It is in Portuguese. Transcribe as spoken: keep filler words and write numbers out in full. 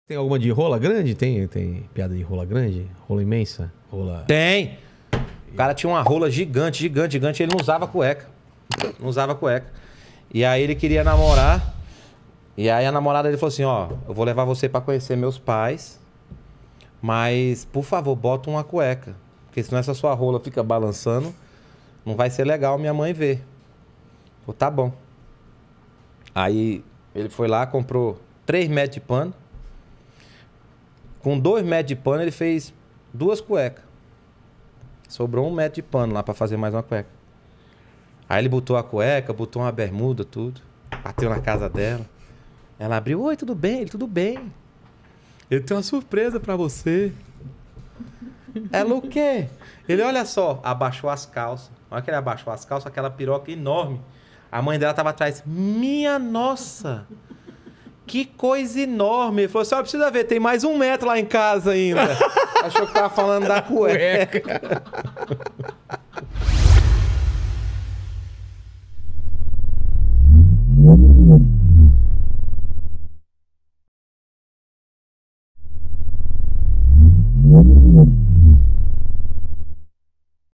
Tem alguma de rola grande? Tem, tem piada de rola grande? Rola imensa? Rola... Tem! O cara tinha uma rola gigante, gigante, gigante. Ele não usava cueca. Não usava cueca. E aí ele queria namorar. E aí a namorada dele falou assim, ó, eu vou levar você pra conhecer meus pais. Mas, por favor, bota uma cueca. Porque senão essa sua rola fica balançando. Não vai ser legal minha mãe ver. Falei, tá bom. Aí ele foi lá, comprou três metros de pano. Com dois metros de pano, ele fez duas cuecas. Sobrou um metro de pano lá pra fazer mais uma cueca. Aí ele botou a cueca, botou uma bermuda, tudo. Bateu na casa dela. Ela abriu, oi, tudo bem? Ele, tudo bem. Eu tenho uma surpresa pra você. Ela, o quê? Ele, olha só, abaixou as calças. Na hora que ele abaixou as calças, aquela piroca enorme. A mãe dela tava atrás. Minha nossa! Que coisa enorme. Ele falou assim, ó, precisa ver, tem mais um metro lá em casa ainda. Achou que tava falando da cueca.